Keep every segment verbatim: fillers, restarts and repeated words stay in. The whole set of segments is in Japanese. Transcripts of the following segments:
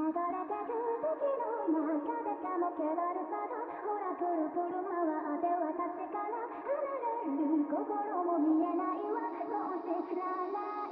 れてる時の中でかもけらるさがほらくるくる回って私から離れる心も見えないわもう知らない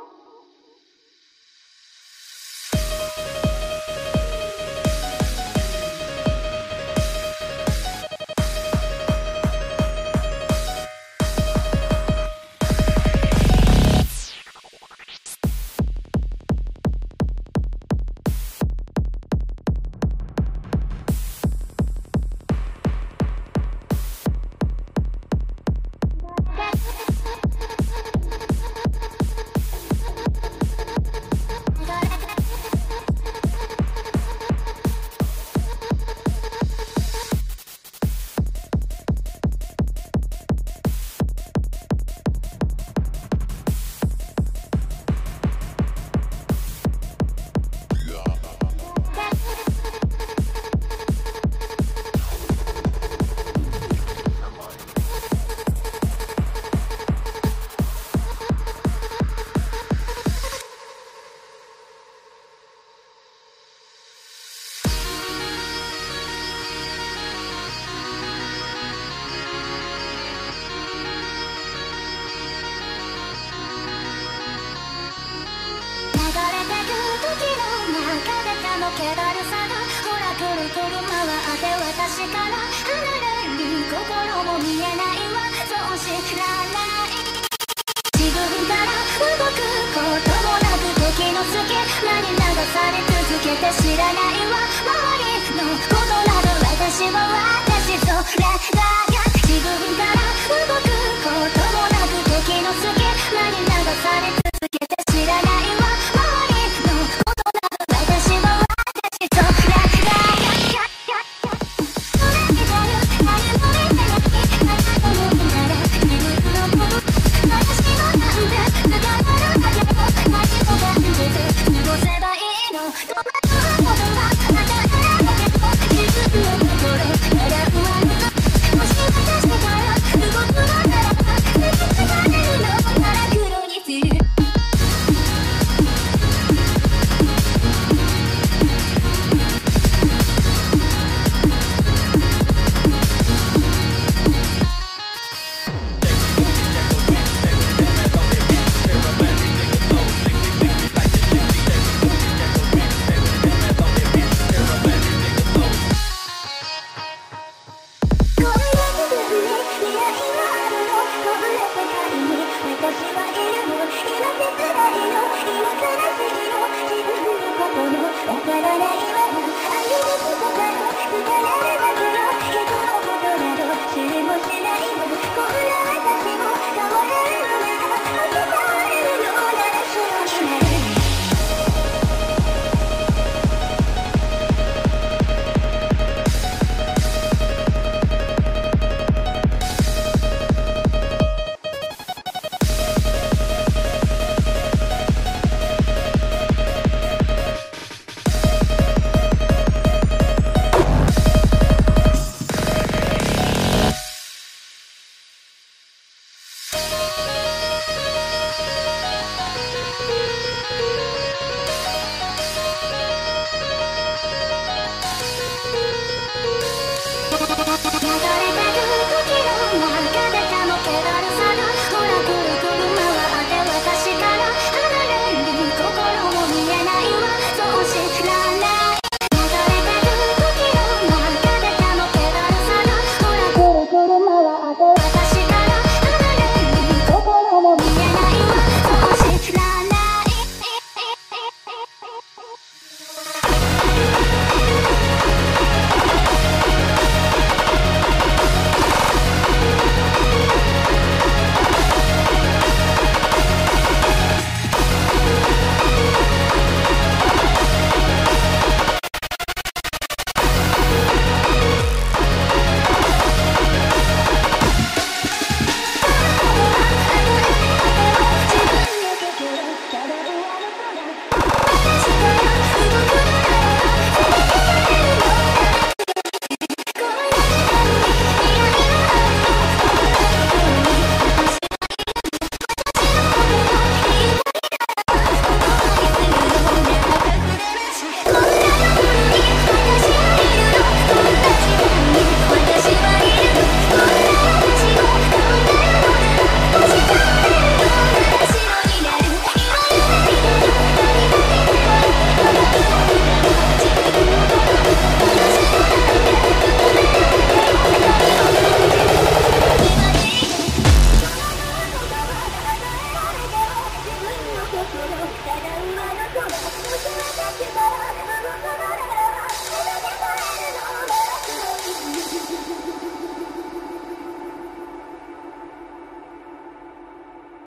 気だるさがほらくるくる回って私から離れる心も見えないわそう知らない自分から動くこともなく時の隙間に流され続けて知らないわ周りのことなど私は私それだけ自分から動くこともなく時の隙間に流され続けて知らないわ周りのことなど私はどう